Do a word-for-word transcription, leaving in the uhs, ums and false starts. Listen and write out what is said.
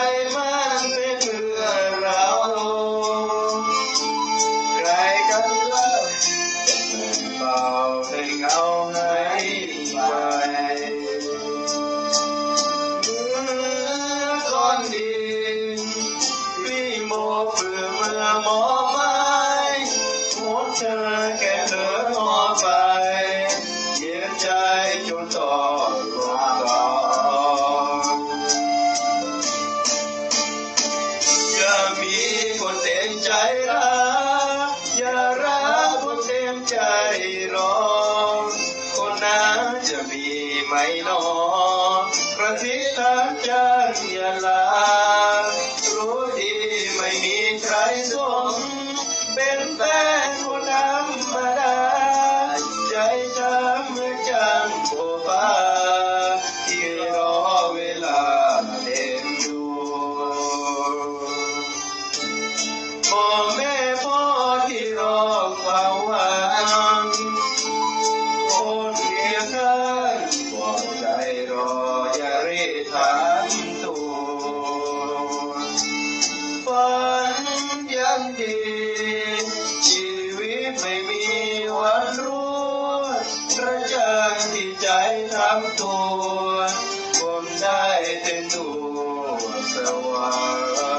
มันเป็นเรื่องราวใครกันเล่าเบาให้เงาให้ไปเมื่อก้อนดินพี่โมฝืนเมื่อมอไม้หัวเธอแค่เธอหอไปเยียดใจจนต่อลงต่ออย่ามีคนเต็มใจรักอย่ารักคนเต็มใจรอคนนั้นจะมีไหมหนอกระทิทางจันทร์อย่าลารู้ดีไม่มีใครสมเป็นแฟนคนธรรมดาใจช้ำเหมือนจันทร์โบฟ้าที่รอเวลาเด่นดูพ่อแม่พ่อที่รอความหวังคนเดียวกันบอกใจรออย่ารีบถามตัวฝันยังดีชีวิตไม่มีวันรู้กระจ่างที่ใจทำตัวคนได้เต็มตัวสว่าง